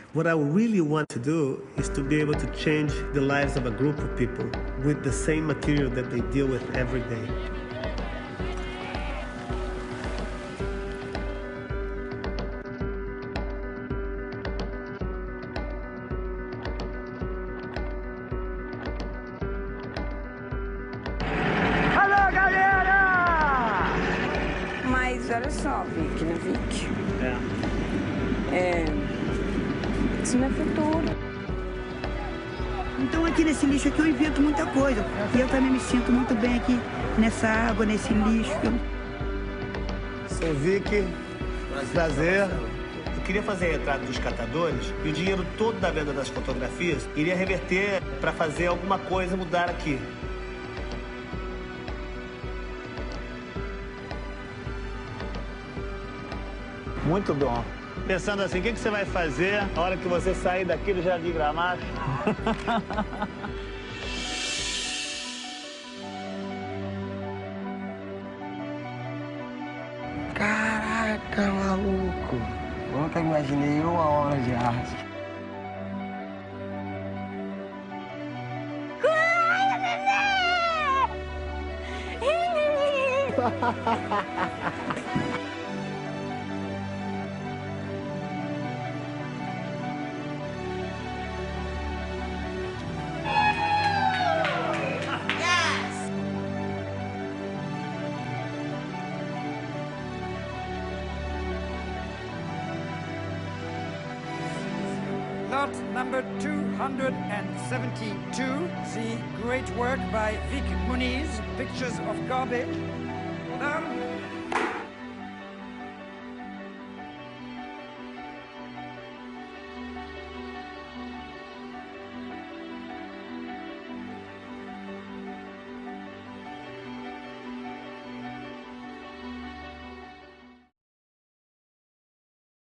What I really want to do is to be able to change the lives of a group of people with the same material that they deal with every day. Alô, galera! Mas olha só, Vic, né, Vic? Isso não é futuro. Então aqui nesse lixo aqui eu invento muita coisa. E eu também me sinto muito bem aqui nessa água, nesse lixo. Sou Vic, prazer. Eu queria fazer a entrada dos catadores e o dinheiro todo da venda das fotografias iria reverter para fazer alguma coisa mudar aqui. Muito bom. Pensando assim, o que você vai fazer na hora que você sair daqui do Jardim Gramacho? Caraca, maluco. Nunca imaginei uma obra de arte. Lot number 272, the great work by Vic Muniz, Pictures of Garbage.